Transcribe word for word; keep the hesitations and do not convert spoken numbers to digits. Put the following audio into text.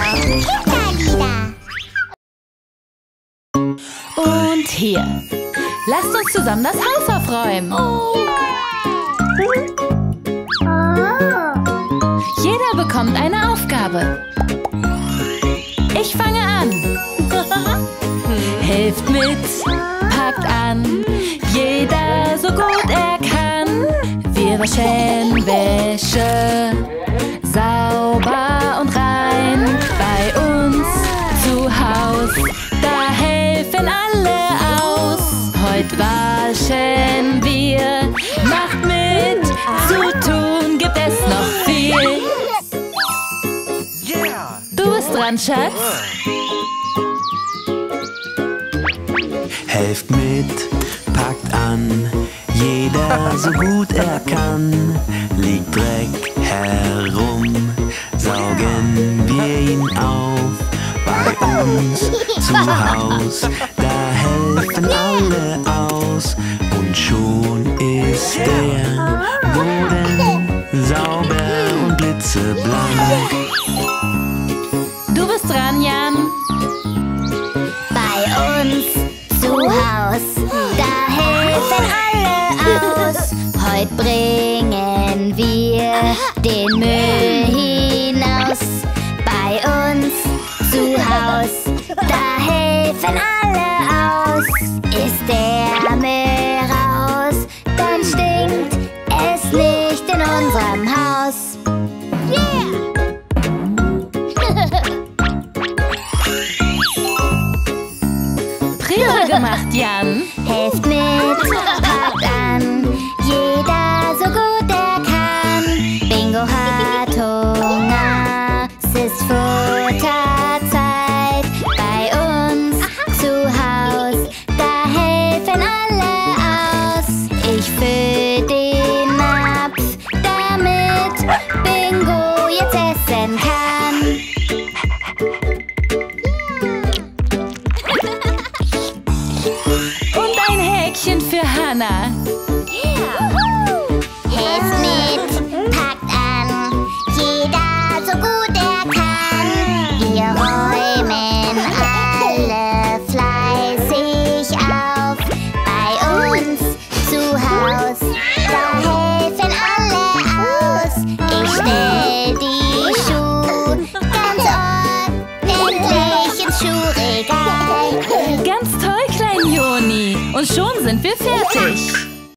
Kinderlieder. Und hier. Lasst uns zusammen das Haus aufräumen. Jeder bekommt eine Aufgabe. Ich fange an. Helft mit, packt an. Jeder so gut er kann. Wir waschen Wäsche sauber und rein. Bei uns zu Haus, da helfen alle aus. Heute waschen wir, macht mit, zu tun gibt es noch viel. Du bist dran, Schatz. Helft mit, packt an, jeder so gut er kann. Liegt Dreck herum, saugen wir ihn auf. Bei uns zu Haus, da helfen alle aus. Und schon ist der Boden sauber und blitzeblank. Du bist dran, Jan. Bei uns zu Haus, da helfen alle aus. Heute bringen wir den Müll hinaus. Bei uns zu Haus, da helfen alle aus. Ist der Müll raus, dann stinkt es nicht in unserem Haus. Yeah! Prima gemacht, Jan. Helft mit, packt an, jeder so gut er kann. Bingo hat Hunger, es ist Futterzeit. Bei uns zu Haus, da helfen alle aus. Ich füll den Napf, damit Bingo jetzt essen kann. Und ein Häkchen für Hannah. Helft mit, packt an, jeder so gut er kann. Wir räumen alle fleißig auf. Bei uns zu Haus, da helfen alle aus. Ich stell die Schuhe ganz ordentlich ins Schuhregal. Ganz toll, Klein Joni. Und schon sind wir fertig.